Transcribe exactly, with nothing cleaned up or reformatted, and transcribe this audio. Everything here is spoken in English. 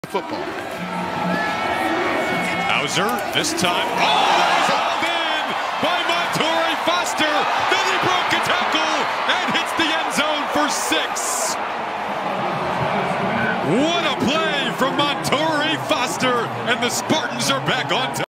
football. Hauser, this time. Oh, that is hauled in by Montorie Foster. Then he broke a tackle and hits the end zone for six. What a play from Montorie Foster, and the Spartans are back on top.